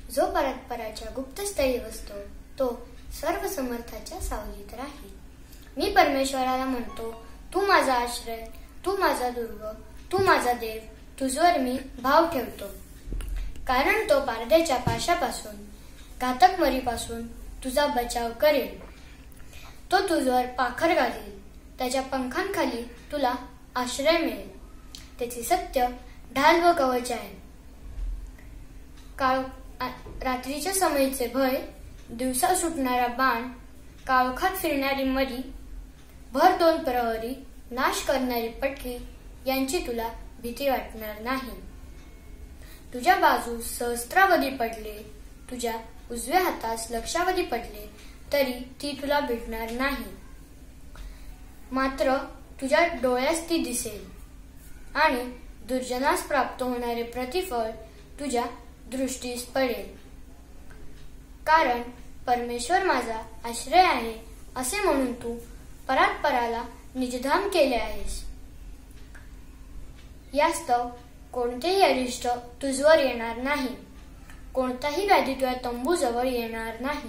जो परस्पराच्या गुप्तस्थळी बसतो तो सर्व समर्थाच्या सावलीत राहील. मी परमेश्वराला म्हणतो, तू माझा आश्रय, तू माझा दुर्ग, तू माझा देव, तुझवर मी भाव ठेवतो. कारण तो पारध्याच्या पाशापासून, घातक मरीपासून तुझा बचाव करेल. तो तुझवर पाखर घालील, त्याच्या पंखांखाली तुला आश्रय मिळेल. त्याचे सत्य ढाल व कवच आहे. रात्रीच्या समयीचे भय, दिवसा सुटणारा बाण, काळोखात फिरणारी मरी, भर 2 प्रहरी नाश करणारी पटकी यांची तुला भीती वाटणार नाही. तुझ्या बाजूस सहस्त्रावधी पडले, तुझ्या उजव्या हातास लक्षावधी पडले, तरी ती तुला भेटणार नाही. मात्र तुझ्या डोळ्यास ती दिसेल आणि दुर्जनास प्राप्त होणारे प्रतिफळ तुझ्या दृष्टीस पडेल. कारण परमेश्वर माझा आश्रय आहे असे म्हणून तू परात्पराला निजधाम केले आहेस. यास्तव कोणतेही अरिष्ट तुझवर येणार नाही, कोणताही व्याधी तुझ्या तंबूजवळ येणार नाही.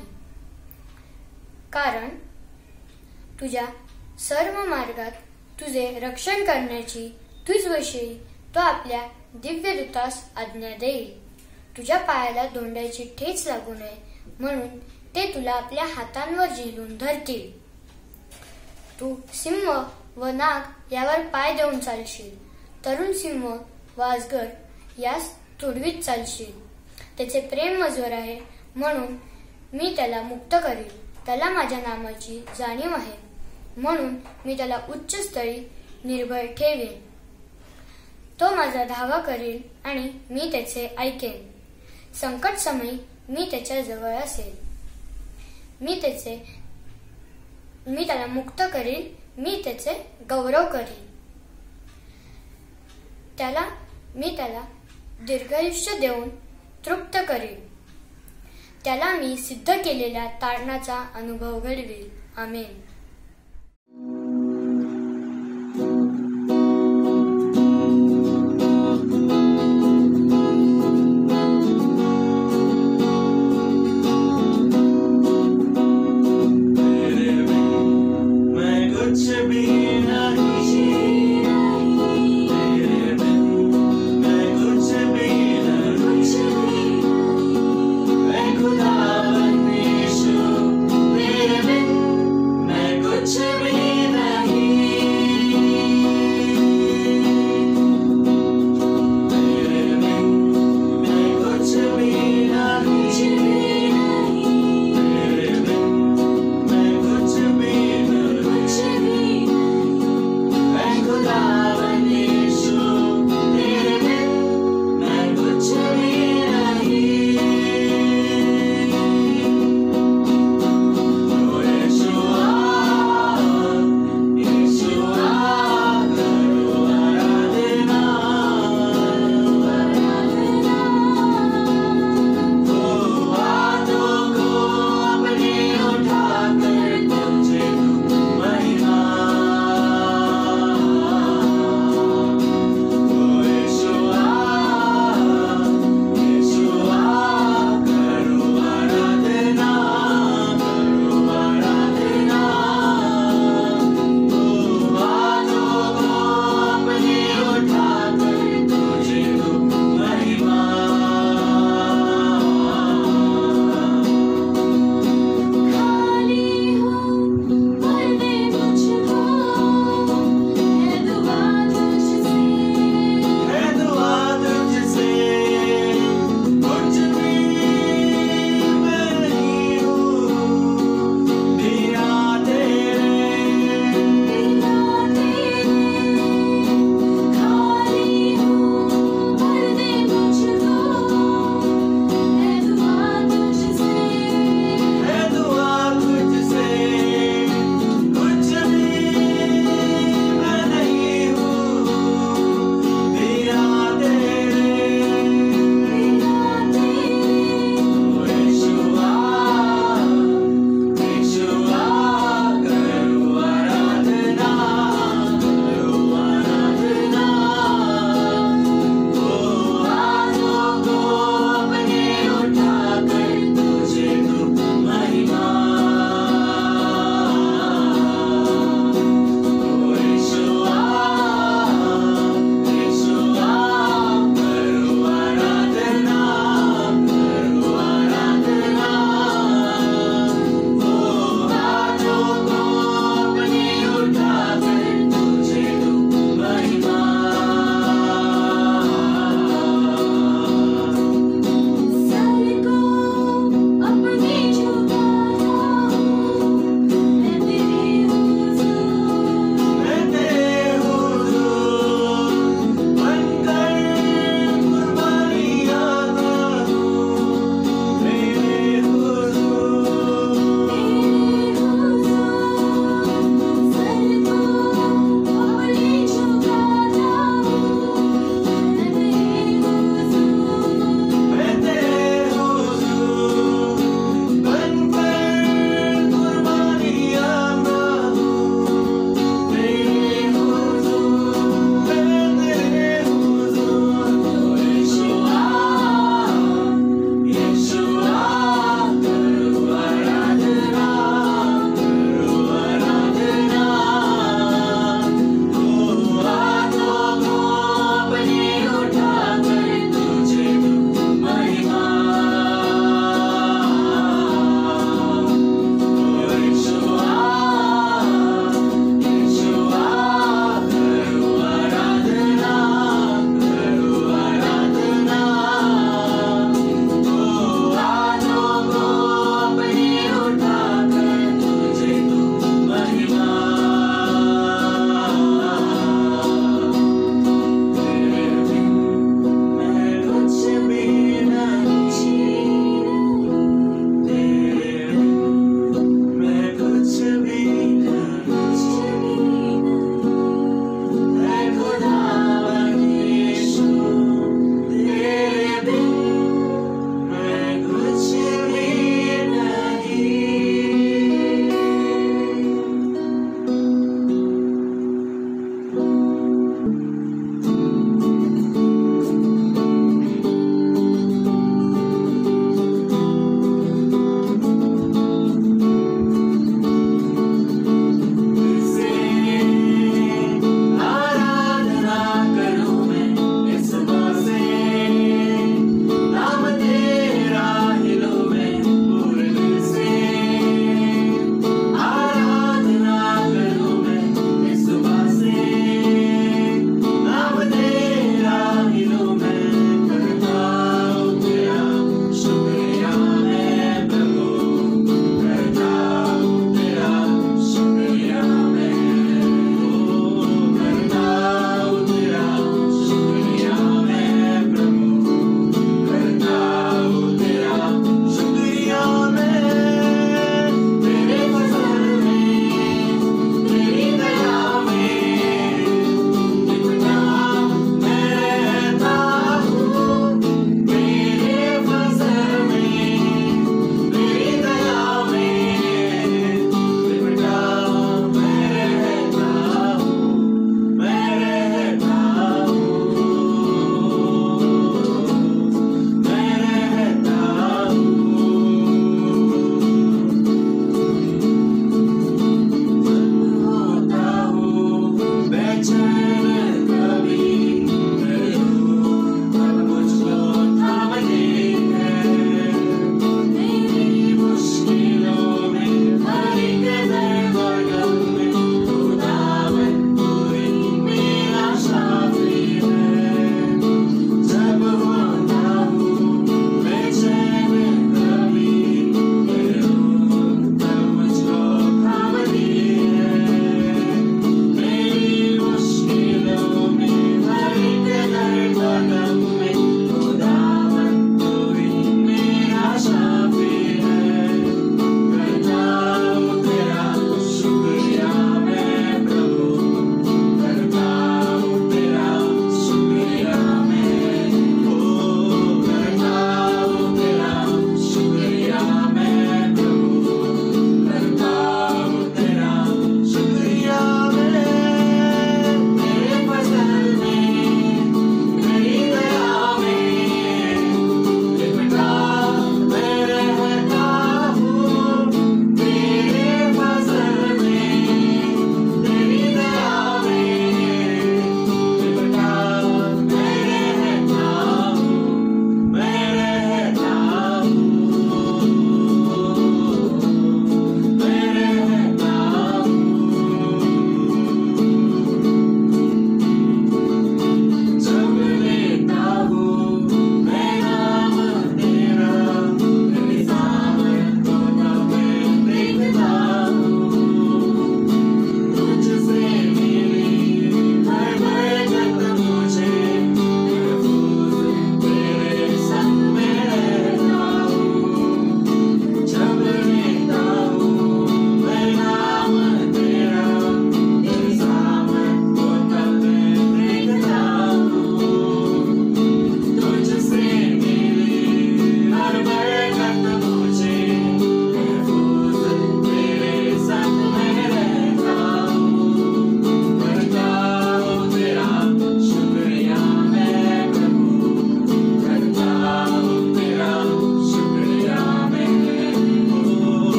कारण तुझ्या सर्व मार्गात तुझे रक्षण करण्याची तुझविषयी तो आपल्या दिव्य दूतास आज्ञा देईल. तुझ्या पायाला धोंड्याची ठेच लागू नये म्हणून ते तुला आपल्या हातांवर झेलून धरतील. तू सिंह व नाग यावर पाय देऊन चालशील, तरुण सिंह व अजगर यास तुडवीत चालशील. त्याचे प्रेम मजवर आहे म्हणून मी त्याला मुक्त करील. त्याला माझ्या नामाची जाणीव आहे म्हणून मी त्याला उच्च स्थळी निर्भय ठेवेन. तो माझा धावा करेल आणि मी त्याचे ऐकेन. संकट समयी मी त्याच्या जवळ असेल. मी त्याला मुक्त करील, मी त्याचे गौरव करील. मी त्याला दीर्घायुष्य देऊन तृप्त करील. त्याला मी सिद्ध केलेल्या तारणाचा अनुभव घडवेल. आमेन. मैं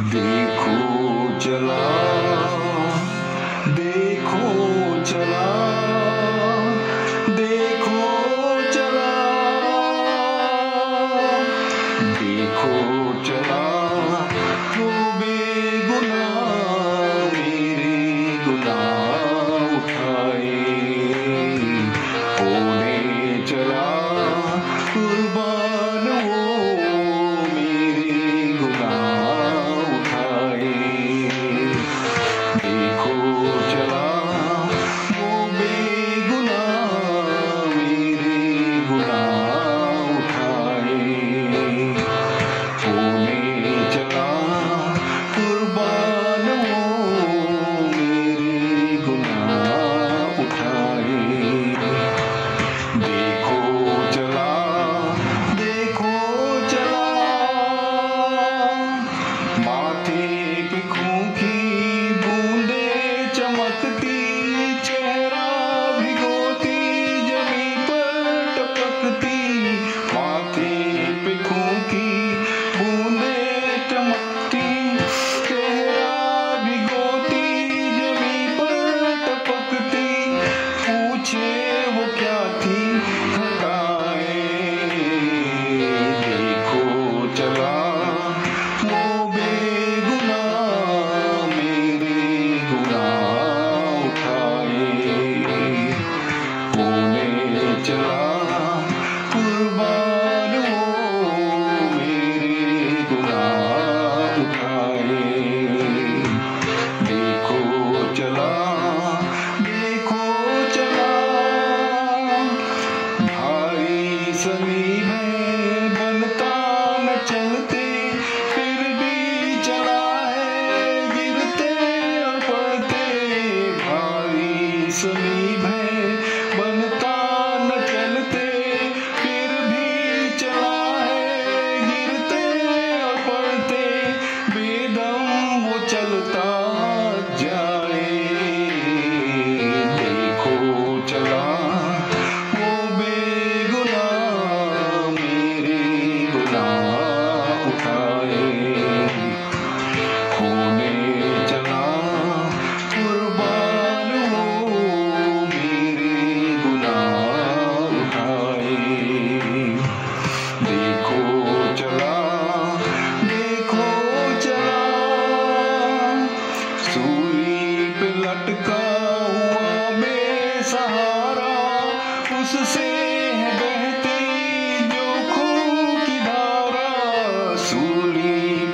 देखो चला, देखो चला, देखो चला, देखो चला, वो बेगुनाह मेरे गुनाह उठाए, होने चला कुर्बान वो मेरे गुनाह उठाए। देखो चला वो बेगुनाह मेरे गुनाह उठाए, होने चला कुर्बान वो मेरे गुनाह उठाए। देखो चला, देखो चला, माथे पे खून की बूंदे चमकती, चेहरा भिगोती जमी पर टपकती, माथे पे खून की बूंदे चमकती, चेहरा भिगोती जमी पर टपकती, पूछे वो क्या थी घटाए। देखो चला वो बेगुनाह मेरे गुनाह उठाए, होने चला कुर्बान वो मेरे गुनाह उठाए। देखो चला, देखो चला, भारी सलीब है बनता न चलते, फिर भी चला है गिरते और पड़ते, भारी सलीब है बनता न चलते, फिर भी चला है गिरते और पड़ते, बेदम वो चलता जाए। देखो चला वो बेगुनाह मेरे गुनाह उठाए, होने चला कुर्बान वो मेरे गुनाह उठाए। देखो चला, देखो चला, सूली पे लटका हुआ बेसहारा, उससे है बहती जो खून की धारा, सूली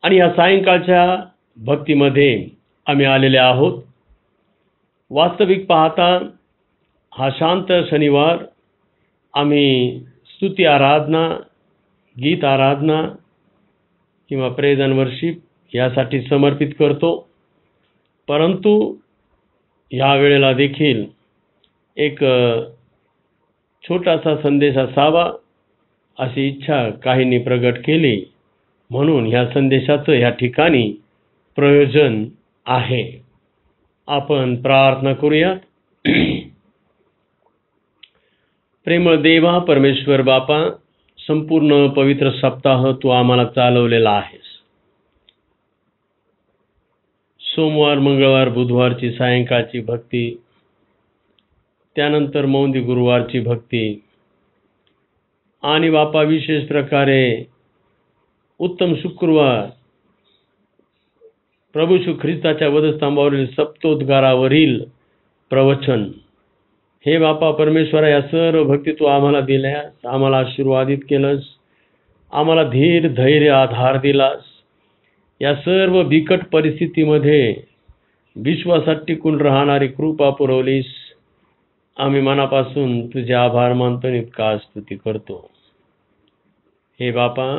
आणि या सायंकाळच्या भक्तीमध्ये आम्ही आलेले आहोत. वास्तविक पाहता हा शांत शनिवार आम्ही स्तुती आराधना, गीत आराधना किंवा प्रेज अँड वर्शिप यासाठी समर्पित करतो. परंतु ह्या वेळेला देखील एक छोटासा संदेश असावा अशी इच्छा काहींनी प्रगट केली, म्हणून ह्या संदेशाचं ह्या ठिकाणी प्रयोजन आहे. आपण प्रार्थना करूयात. प्रेमळ देवा, परमेश्वर बापा, संपूर्ण पवित्र सप्ताह तू आम्हाला चालवलेला आहेस. सोमवार, मंगळवार, बुधवारची सायंकाळची भक्ती, त्यानंतर मौंदी गुरुवारची भक्ती आणि बापा विशेष प्रकारे उत्तम शुक्रवार प्रभू श्री ख्रिस्ताच्या वधस्तंभावरील सप्तोद्गारावरील प्रवचन. हे बापा परमेश्वरा, या सर्व भक्ती तू आम्हाला दिल्यास, आम्हाला आशीर्वादित केलंस, आम्हाला धीर, धैर्य, आधार दिलास. या सर्व बिकट परिस्थितीमध्ये विश्वासात टिकून राहणारी कृपा पुरवलीस. आम्ही मनापासून तुझे आभार मानतो आणि इतका स्तुती करतो. हे बापा,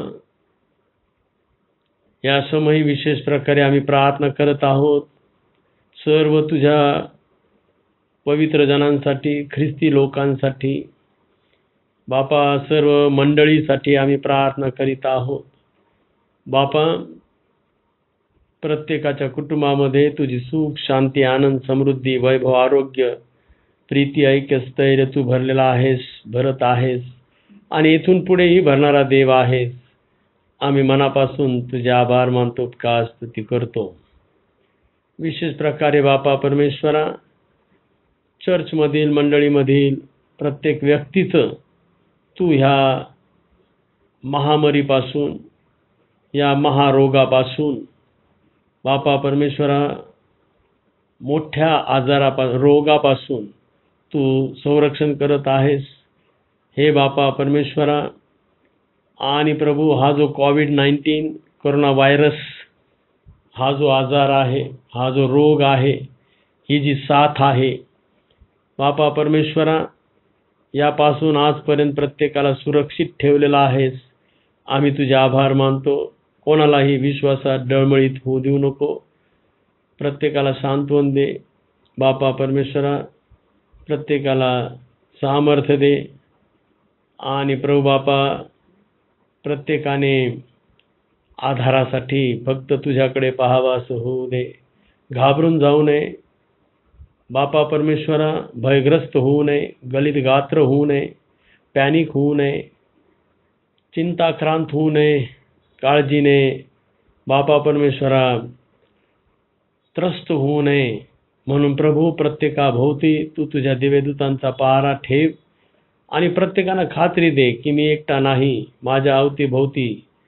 या समयी विशेष प्रकारे आम्ही प्रार्थना करत आहोत सर्व तुझ्या पवित्र जनांसाठी, ख्रिस्ती लोकांसाठी. बापा, सर्व मंडळीसाठी आम्ही प्रार्थना करीत आहोत. बापा, प्रत्येकाच्या कुटुंबामध्ये तुझी सुख, शांती, आनंद, समृद्धी, वैभव, आरोग्य, प्रीती, ऐक्य, स्थैर्य तू भरलेला आहेस, भरत आहेस आणि इथून पुढेही भरणारा देव आहेस. आम्ही मनापासून तुझे आभार मानतो, का स्तुती करतो. विशेष प्रकारे बापा परमेश्वरा, चर्चमधील, मंडळीमधील प्रत्येक व्यक्तीचं तू ह्या महामारीपासून, या महारोगापासून बापा परमेश्वरा, मोठ्या रोगापासून तू संरक्षण करत आहेस. हे बापा परमेश्वरा, आणि प्रभू, हा जो कोविड-19 कोरोना व्हायरस, हा जो आजार आहे, हा जो रोग आहे, ही जी साथ आहे बापा परमेश्वरा, यापासून आजपर्यंत प्रत्येकाला सुरक्षित ठेवलेला आहेस. आम्ही तुझे आभार मानतो. कोणालाही विश्वासात डळमळीत होऊ देऊ नको. प्रत्येकाला सांत्वन दे बापा परमेश्वरा, प्रत्येकाला सामर्थ्य दे. आणि प्रभू बापा, प्रत्येकाने आधारासाठी फक्त तुझ्याकडे पाहावं असं होऊ दे. घाबरून जाऊ नये बापा परमेश्वरा, भयग्रस्त होऊ नये, गलित गात्र होऊ नये, पॅनिक होऊ नये, चिंताक्रांत होऊ नये, काळजीने बापा परमेश्वरा त्रस्त होऊ नये. म्हणून प्रभू, प्रत्येकाभोवती तू तुझ्या दिव्यदूतांचा पहारा ठेव आणि प्रत्येकाला खात्री दे की मी एकटा नाही, माझ्या अवतीभोवती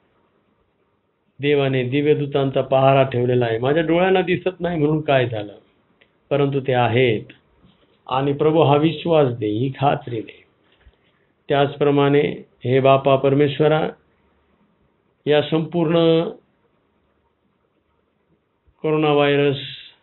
देवाने दिव्यदूतांचा पहारा ठेवलेला आहे. माझ्या डोळ्यांना दिसत नाही म्हणून काय झालं, परंतु ते आहेत. आणि प्रभू, हा विश्वास दे, ही खात्री दे. त्याचप्रमाणे हे बापा परमेश्वरा, या संपूर्ण कोरोना व्हायरस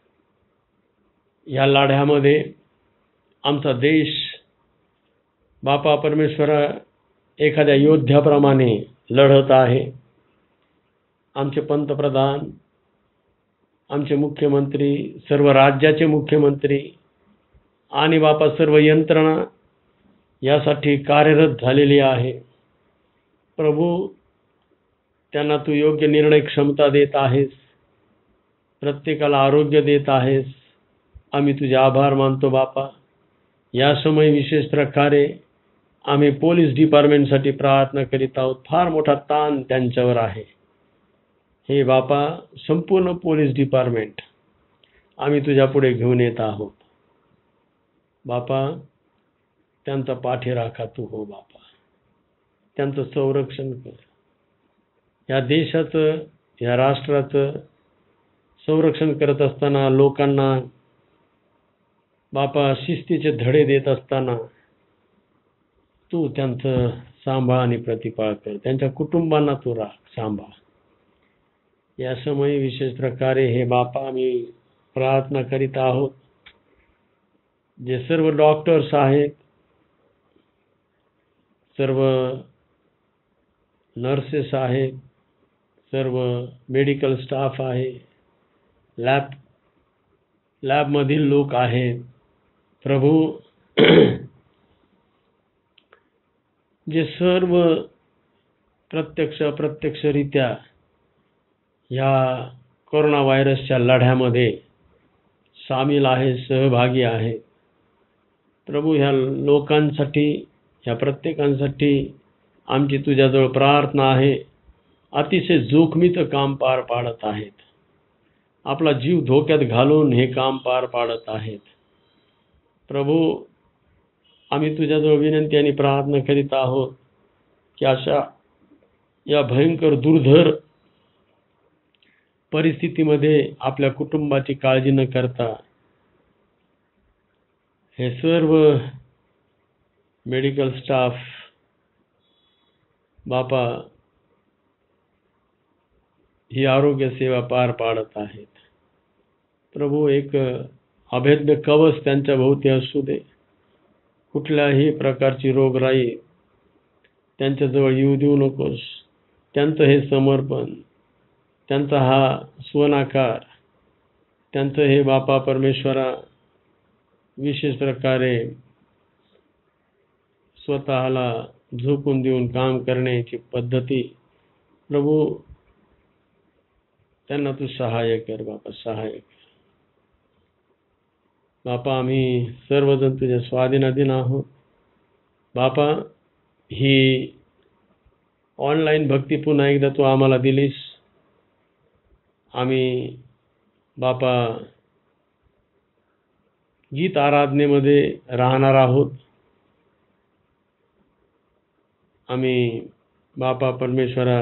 या लढ्यामध्ये आमचा देश बापा परमेश्वरा एखाद्या योद्ध्याप्रमाणे लढत आहे. आमचे पंतप्रधान, आमचे मुख्यमंत्री, सर्व राज्याचे मुख्यमंत्री आणि बापा सर्व यंत्रणा यासाठी कार्यरत झालेली आहे. प्रभू, त्यांना तू योग्य निर्णय क्षमता देत आहेस, प्रत्येकाला आरोग्य देत आहेस. आम्ही तुझे आभार मानतो बापा. या समय विशेष प्रकारे आम्ही पोलीस डिपार्टमेंटसाठी प्रार्थना करीत आहोत. फार मोठा ताण त्यांच्यावर आहे. हे बापा, संपूर्ण पोलीस डिपार्टमेंट आम्ही तुझ्या पुढे घेऊन येत आहोत. बापा, त्यांचा पाठीराखा तू हो बापा, त्यांचं संरक्षण कर. या देशाचं, या राष्ट्राचं संरक्षण करत असताना, लोकांना बापा शिस्तीचे धडे देत असताना तू त्यांचं सांभाळ आणि प्रतिपाळ कर. त्यांच्या कुटुंबांना तू सांभाळ. या समयी विशेष प्रकारे हे बापा आम्ही प्रार्थना करीत आहोत. जे सर्व डॉक्टर्स आहेत, सर्व नर्सेस आहेत, सर्व मेडिकल स्टाफ आहे, लॅबमधील लोक आहेत, प्रभू जे सर्व प्रत्यक्ष अप्रत्यक्षरित्या या कोरोना व्हायरसच्या लढ्यामध्ये सामील आहे, सहभागी आहे. प्रभू ह्या लोकांसाठी, ह्या प्रत्येकांसाठी आमची तुझ्याजवळ प्रार्थना आहे. अतिशय जोखमीचं काम पार पाडत आहेत, आपला जीव धोक्यात घालून हे काम पार पाडत आहेत. प्रभू आम्ही तुझ्याजवळ विनंती आणि प्रार्थना करीत आहोत की अशा या भयंकर दुर्धर परिस्थितीमध्ये आपल्या कुटुंबाची काळजी न करता हे सर्व मेडिकल स्टाफ बापा ही आरोग्य सेवा पार पाडत आहेत. प्रभू एक अभेद्य कवच त्यांच्या भोवती असू दे. कुठल्याही प्रकारची रोगराई त्यांच्याजवळ येऊ देऊ नकोस. त्यांचं हे समर्पण, त्यांचा हा स्वनाकार, त्यांचं हे बापा परमेश्वरा विशेष प्रकारे स्वतःला झोकून देऊन काम करण्याची पद्धती, प्रभू त्यांना तू सहाय्य कर बापा, सहाय्य कर बापा. आम्ही सर्वजण तुझ्या स्वाधीनाधीन आहोत बापा. ही ऑनलाईन भक्ती पुन्हा एकदा तू आम्हाला दिलीस. आम्ही बापा गीत आराधनेमध्ये राहणार आहोत. आम्ही बापा परमेश्वरा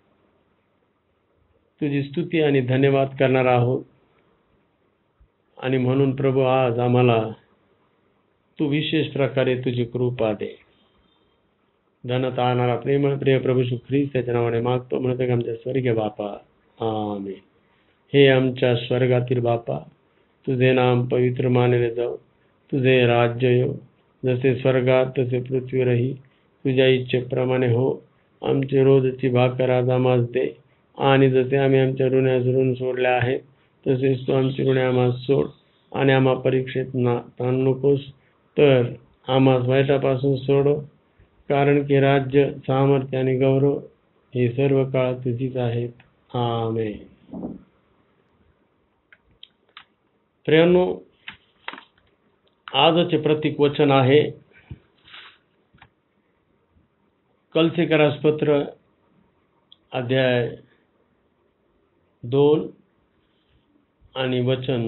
तुझी स्तुती आणि धन्यवाद करणार आहोत. आणि म्हणून प्रभू आज आम्हाला तू विशेष प्रकारे तुझी कृपा दे. धनता आणणारा प्रेमळ प्रिय प्रभू श्री ख्रिस्त त्याच्या नावाने मागतो म्हणतो की आमच्या स्वर्गीय बापा, आमेन. हे आमच्या स्वर्गातील बापा, तुझे नाम पवित्र मानले जाऊ, तुझे राज्य येऊ, जसे स्वर्गात तसे पृथ्वीवरही तुझ्या इच्छेप्रमाणे हो. आमची रोजची भाकर आज आम्हास दे, आणि जसे आम्ही आमच्या ऋणास ऋण सोडले आहे तसेच तू आमची ऋणे आम्हास सोड, आणि आम्हा परीक्षेत ताणू नकोस, तर आम्हास वाईटापासून सोडव. कारण की राज्य, सामर्थ्य आणि गौरव हे सर्व काळ तुझीच आहेत. आमेन. प्रियांनो, आजचे प्रतीक वचन आहे कलसेकरास पत्र अध्याय 2 आणि वचन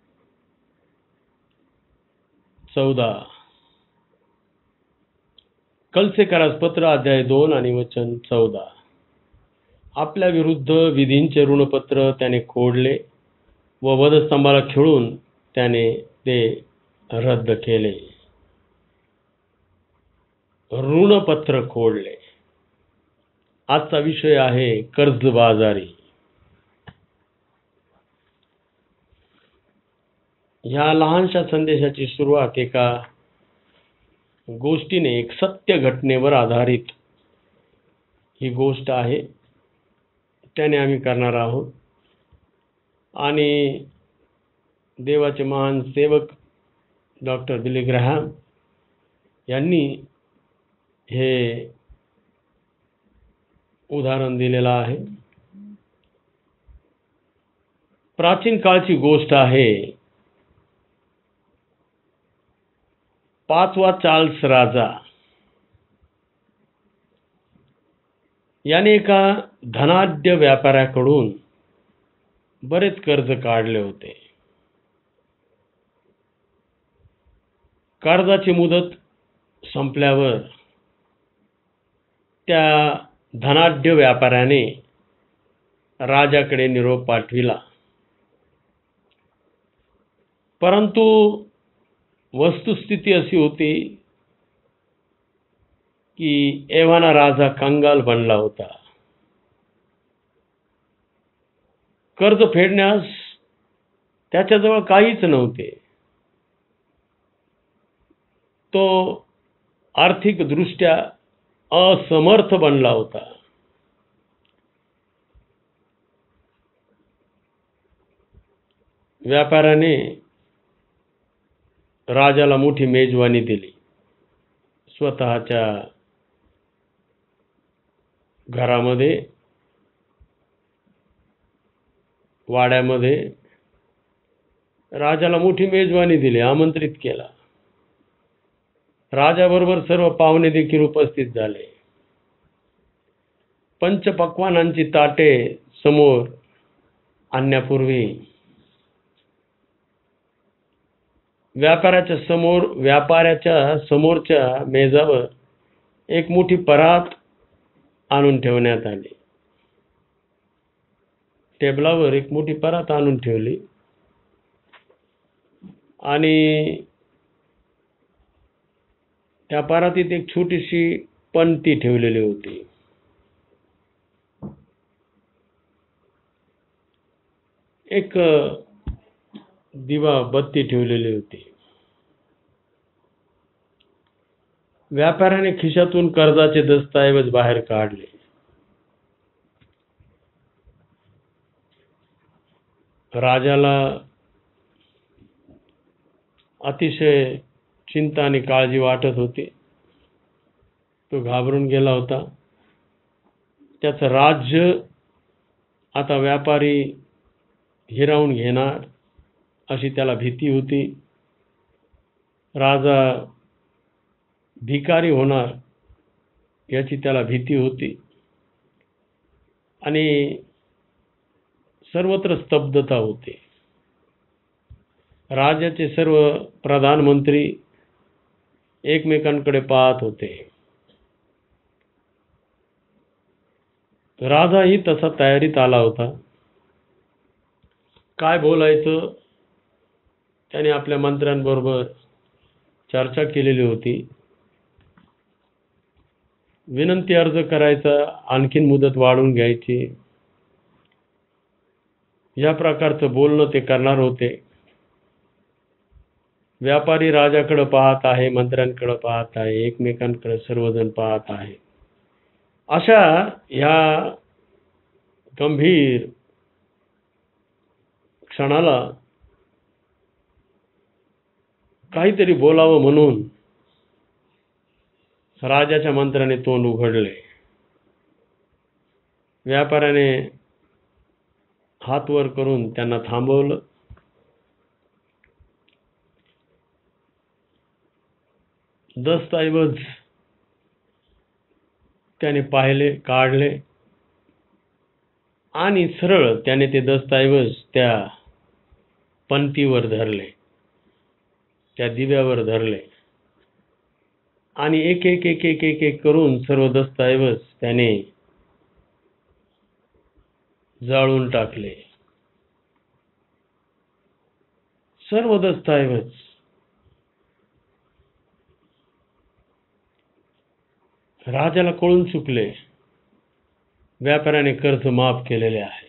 14. कलसेकरास पत्र अध्याय 2 आणि वचन 14. आपल्या विरुद्ध विधींचे ऋणपत्र त्याने खोडले व वधस्तंभाला खिळून त्याने ते रद्द केले. ऋणपत्र खोडले. आजचा विषय आहे कर्जबाजारी. ह्या लहानशा संदेशाची सुरुवात एका गोष्टीने, एक सत्य घटनेवर आधारित ही गोष्ट आहे, त्याने आम्ही करणार आहोत. आणि देवाचे महान सेवक डॉक्टर बिली ग्रॅहम यांनी हे उदाहरण दिलेलं आहे. प्राचीन काळची गोष्ट आहे. 5वा चार्ल्स राजा याने एका धनाढ्य व्यापाऱ्याकडून बरेच कर्ज काढले होते. कर्जाची मुदत संपल्यावर त्या धनाढ्य व्यापाऱ्याने राजाकडे निरोप पाठविला. परंतु वस्तुस्थिती अशी होती की एव्हाना राजा कंगाल बनला होता. कर्ज फेडण्यास त्याच्याजवळ काहीच नव्हते. तो आर्थिकदृष्ट्या असमर्थ बनला होता. व्यापाऱ्याने राजाला मोठी मेजवानी दिली. स्वतःच्या घरामध्ये, वाड्यामध्ये राजाला मोठी मेजवानी दिली, आमंत्रित केला. राजाबरोबर सर्व पाहुणे देखील उपस्थित झाले. पंचपक्वानांची ताटे समोर आणण्यापूर्वी व्यापाऱ्याच्या समोरच्या मेजावर एक मोठी परात आणून ठेवण्यात आली. टेबलावर एक मोठी परात आणून ठेवली आणि त्या परातीत एक छोटीशी पंती ठेवलेली होती. एक दिवा बत्ती ठेवलेली होती. व्यापाऱ्याने खिशातून कर्जाचे दस्तऐवज बाहेर काढले. राजाला अतिशय चिंता आणि काळजी वाटत होती. तो घाबरून गेला होता. त्याचं राज्य आता व्यापारी हिरावून घेणार अशी त्याला भीती होती. राजा भिकारी होणार याची त्याला भीती होती आणि सर्वत्र स्तब्धता होती. राज्याचे सर्व प्रधानमंत्री एकमेकांकडे पाहत होते. राजाही तसा तयारीत आला होता. काय बोलायचं त्याने आपल्या मंत्र्यांबरोबर चर्चा केलेली होती. विनंती अर्ज करायचा, आणखीन मुदत वाढवून घ्यायची, या प्रकारचं बोलणं ते करणार होते. व्यापारी राजाकडे पाहत आहे, मंत्र्यांकडे पाहत आहे, एकमेकांकडे सर्वजण पाहत आहे. अशा ह्या गंभीर क्षणाला काहीतरी बोलावं म्हणून राजाच्या मंत्र्याने तोंड उघडले. व्यापाऱ्याने हात वर करून त्यांना थांबवलं. दस्तऐवज त्याने पाहिले, काढले आणि सरळ त्याने ते दस्तऐवज त्या पंतीवर धरले, त्या दिव्यावर धरले आणि एक एक एक एक एक एक करून सर्व दस्तऐवज त्याने जाळून टाकले. सर्व दस्तऐवज. राजाला कळून चुकले, व्यापाऱ्याने कर्ज माफ केलेले आहे.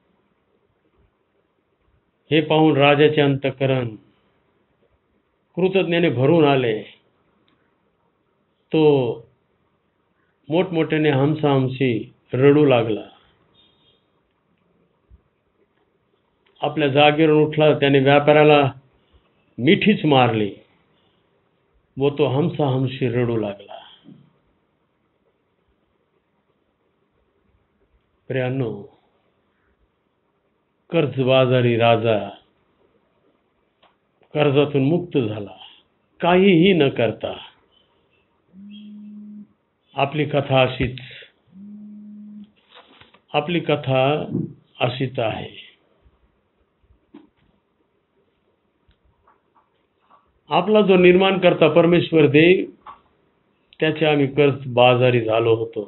हे पाहून राजाचे अंतःकरण कृतज्ञतेने भरून आले. तो मोठमोठ्याने हमसाहमशी रडू लागला. आपल्या जागेवरून उठला. त्याने व्यापाऱ्याला मिठीच मारली व तो हमसाहमशी रडू लागला. प्रियांनो, कर्जबाजारी राजा कर्जातून मुक्त झाला, काहीही न करता. आपली कथा अशीच आहे. आपला जो निर्माणकर्ता परमेश्वर देव, त्याचे आम्ही कर्जबाजारी झालो होतो.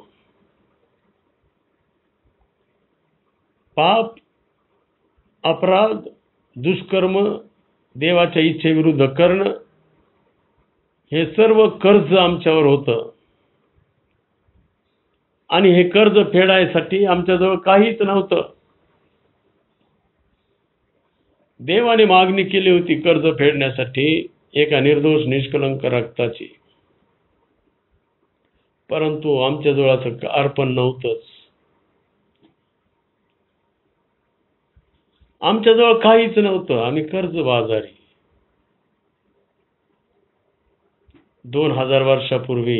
पाप, अपराध, दुष्कर्म, देवाच्या इच्छेविरुद्ध करणं, हे सर्व कर्ज आमच्यावर होतं आणि हे कर्ज फेडायसाठी आमच्याजवळ काहीच नव्हतं. देवाने मागणी केली होती कर्ज फेडण्यासाठी एका निर्दोष निष्कलंक रक्ताची, परंतु आमच्याजवळ असं अर्पण नव्हतंच. आमच्याजवळ काहीच नव्हतं. आम्ही कर्जबाजारी. 2000 वर्षापूर्वी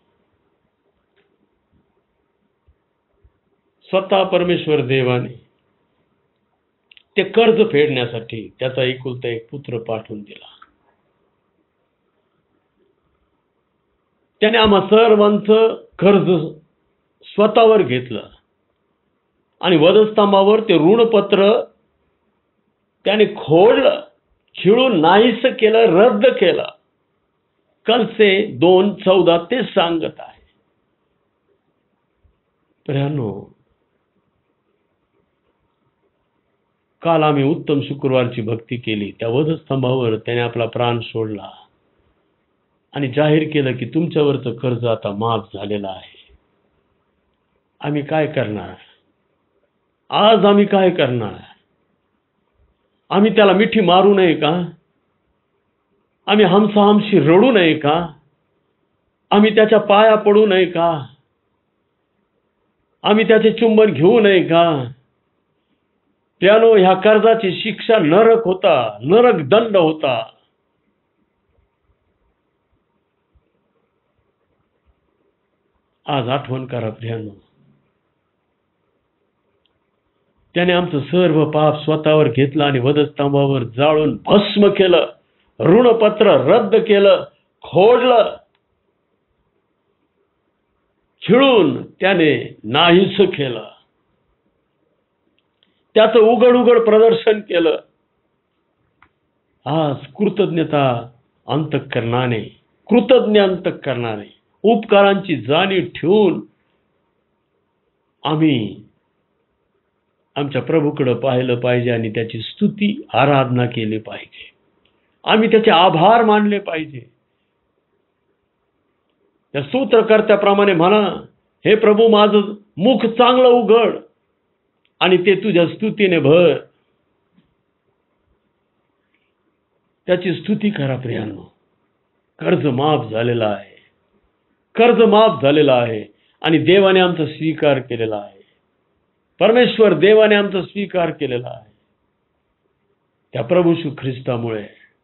स्वतः परमेश्वर देवाने ते कर्ज फेडण्यासाठी त्याचा एकुलता एक पुत्र पाठवून दिला. त्याने आम्हा सर्वांचं कर्ज स्वतःवर घेतलं आणि वधस्तंभावर ते ऋणपत्र त्याने खोडलं, खिळून नाहीसं केलं, रद्द केलं. कलसे 2:14 ते सांगत आहे. प्रियांनो, काल आम्ही उत्तम शुक्रवारची भक्ती केली. त्या वधस्तंभावर त्याने आपला प्राण सोडला आणि जाहीर केलं की तुमच्यावरचं कर्ज आता माफ झालेलं आहे. आम्ही काय करणार? आज आम्ही काय करणार? आम्ही त्याला मिठी मारू नये का? आम्ही हमसाहमशी रडू नये का? आम्ही त्याच्या पाया पडू नये का? आम्ही त्याचे चुंबन घेऊ नये का? त्यानो ह्या कर्जाची शिक्षा नरक होता, नरक दंड होता. आज आठवण करा प्रियांनो, त्याने आमचं सर्व पाप स्वतःवर घेतलं आणि वधस्तंभावर जाळून भस्म केलं, ऋणपत्र रद्द केलं, खोडलं, खिळून त्याने नाहीसं केलं. त्याचं उघड उघड प्रदर्शन केलं. आज कृतज्ञता अंतःकरणाने, कृतज्ञ अंतःकरणाने, उपकारांची जाणीव ठेवून आम्ही आमच्या प्रभूकडे पाहिलं पाहिजे आणि त्याची स्तुती आराधना केली पाहिजे. आम्ही त्याचे आभार मानले पाहिजे. त्या सूत्रकर्त्याप्रमाणे म्हणा, हे प्रभू माझं मुख चांगलं उघड आणि ते तुझ्या स्तुतीने भर. त्याची स्तुती करा प्रियांनो. कर्ज माफ झालेला आहे, कर्ज माफ झालेला आहे आणि देवाने आमचा स्वीकार केलेला आहे. परमेश्वर देवाने आमचा स्वीकार केलेला आहे. त्या प्रभू श्री ख्रिस्तामुळे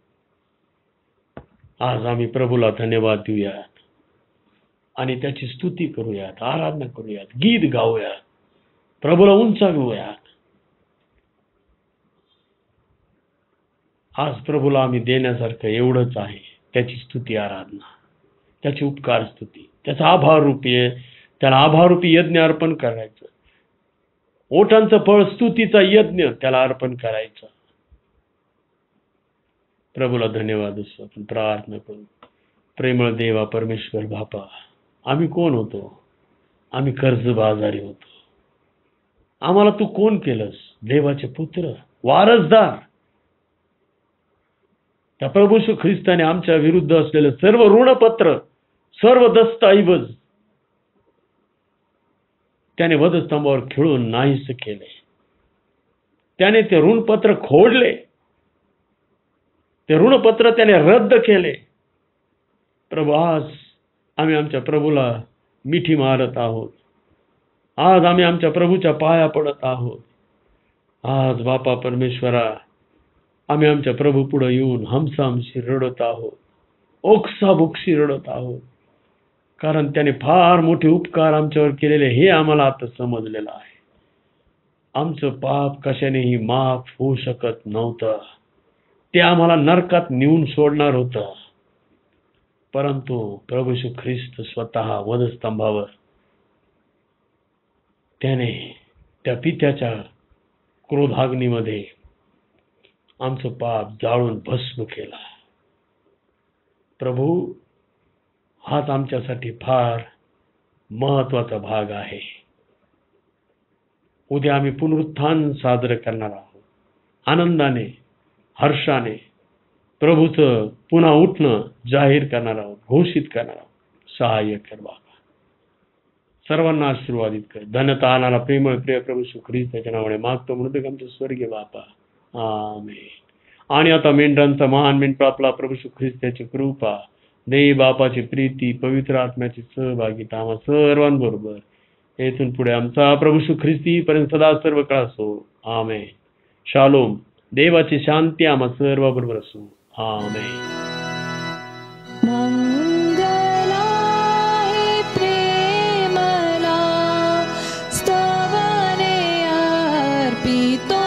आज आम्ही प्रभूला धन्यवाद देऊयात आणि त्याची स्तुती करूयात, आराधना करूयात, गीत गाऊयात, प्रभूला उंचावूयात. आज प्रभूला आम्ही देण्यासारखं एवढंच आहे, त्याची स्तुती आराधना, त्याची उपकार स्तुती, त्याचा आभार रूपी, त्याला आभार रूपी यज्ञ अर्पण करायचं. ओठांचं फळ स्तुतीचा यज्ञ त्याला अर्पण करायचं. प्रभूला धन्यवाद असो. आपण प्रार्थना करू. प्रेमळ देवा परमेश्वर बापा, आम्ही कोण होतो? आम्ही कर्जबाजारी होतो. आम्हाला तू कोण केलंस? देवाचे पुत्र, वारसदार. त्या प्रभू श्री ख्रिस्ताने आमच्या विरुद्ध असलेले सर्व ऋणपत्र, सर्व दस्तऐवज त्याने वधस्तंभावर खिळून नाहीस केले. त्याने ते ऋणपत्र खोडले, ते ऋणपत्र त्याने रद्द केले. प्रभू, आज आम्ही आमच्या प्रभूला मिठी मारत आहोत. आज आम्ही आमच्या प्रभूच्या पाया पडत आहोत. आज बापा परमेश्वरा, आम्ही आमच्या प्रभू पुढे येऊन हमसामशी रडत आहोत, ओक्साबोक्शी रडत आहोत. कारण त्याने फार मोठे उपकार आमच्यावर केलेले हे आम्हाला आता समजलेलं आहे. आमचं पाप कशानेही माफ होऊ शकत नव्हतं. ते आम्हाला नरकात नेऊन सोडणार होतं. परंतु प्रभू श्री ख्रिस्त स्वतः वधस्तंभावर त्याने त्या पित्याच्या क्रोधाग्नीमध्ये आमचं पाप जाळून भस्म केला. प्रभू, हाच आमच्यासाठी फार महत्वाचा भाग आहे. उद्या आम्ही पुनरुत्थान साजरे करणार आहोत. आनंदाने, हर्षाने प्रभूचं पुन्हा उठणं जाहीर करणार आहोत, घोषित करणार आहोत. सहाय्य कर बाबा, सर्वांना आशीर्वादित कर. धन्यता आणारा प्रेमळ प्रिय प्रभू श्री ख्रिस्ताच्या नावाने मागतो म्हणतो आमचे स्वर्गीय बापा. आमेन. आणि आता मेंढरांचा महान मेंढपाळ आपला प्रभू येशू ख्रिस्ताची कृपा, देव बापाची प्रीती, पवित्र आत्म्याची सहभागिता आम्हा सर्वांबरोबर येथून पुढे आमचा प्रभू येशू ख्रिस्ती पर्यंत सदा सर्व काळ असो. आमेन. शालोम. देवाची शांती आम्हा सर्वांबरोबर असो. आमेन. मंगला हे प्रेमला स्तवने अर्पितो